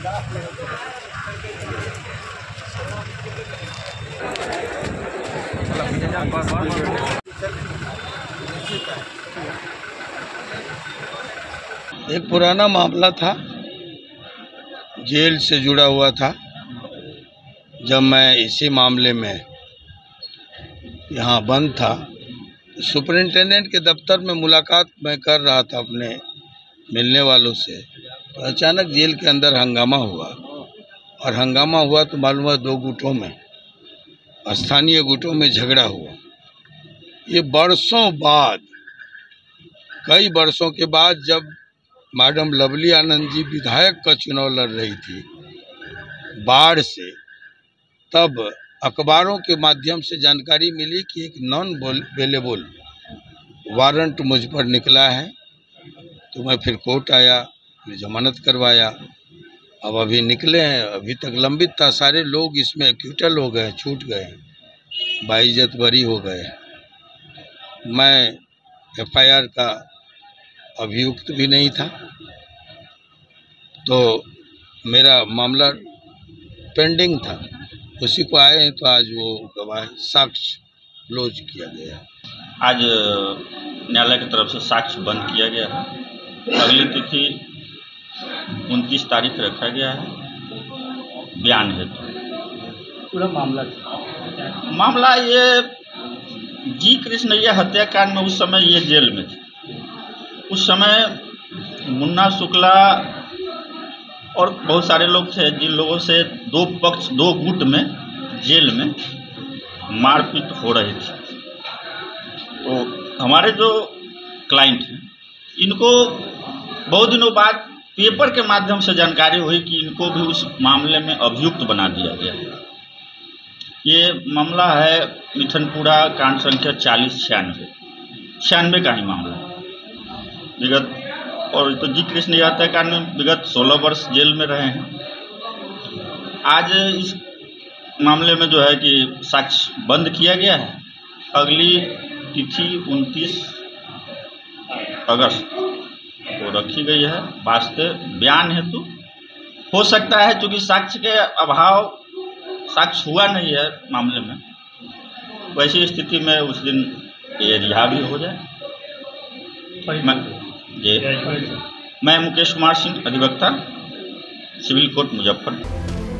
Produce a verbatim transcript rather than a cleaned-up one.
एक पुराना मामला था, जेल से जुड़ा हुआ था। जब मैं इसी मामले में यहाँ बंद था, सुपरिंटेंडेंट के दफ्तर में मुलाकात मैं कर रहा था अपने मिलने वालों से, तो अचानक जेल के अंदर हंगामा हुआ। और हंगामा हुआ तो मालूम हुआ दो गुटों में, स्थानीय गुटों में झगड़ा हुआ। ये बरसों बाद, कई बरसों के बाद, जब मैडम लवली आनंद जी विधायक का चुनाव लड़ रही थी बाढ़ से, तब अखबारों के माध्यम से जानकारी मिली कि एक नॉन अवेलेबल वारंट मुझ पर निकला है। तो मैं फिर कोर्ट आया, फिर जमानत करवाया। अब अभी निकले हैं, अभी तक लंबित था। सारे लोग इसमें एक्यूटल हो गए, छूट गए, बाइज्जत बरी हो गए। मैं एफ आई आर का अभियुक्त भी नहीं था, तो मेरा मामला पेंडिंग था। उसी को आए हैं, तो आज वो गवाह साक्ष्य क्लोज किया गया। आज न्यायालय की तरफ से साक्ष्य बंद किया गया है। अगली तिथि उनतीस तारीख रखा गया है बयान हेतु। पूरा मामला मामला ये जी कृष्णैया हत्याकांड में उस समय ये जेल में थे। उस समय मुन्ना शुक्ला और बहुत सारे लोग थे, जिन लोगों से दो पक्ष दो गुट में जेल में मारपीट हो रही थी। तो हमारे जो क्लाइंट हैं, इनको बहुत दिनों बाद पेपर के माध्यम से जानकारी हुई कि इनको भी उस मामले में अभियुक्त बना दिया गया है। ये मामला है मिठनपुरा कांड संख्या चालीस छियानवे छियानवे का ही मामला है। विगत और तो जी कृष्णैया हत्याकांड में विगत सोलह वर्ष जेल में रहे हैं। आज इस मामले में जो है कि साक्ष्य बंद किया गया है। अगली तिथि उनतीस अगस्त को रखी गई है वास्ते बयान हेतु। हो सकता है क्योंकि साक्ष्य के अभाव साक्ष्य हुआ नहीं है मामले में, वैसी स्थिति में उस दिन ये रिहा भी हो जाए। मैं ये मैं मुकेश कुमार सिंह, अधिवक्ता, सिविल कोर्ट मुजफ्फरपुर।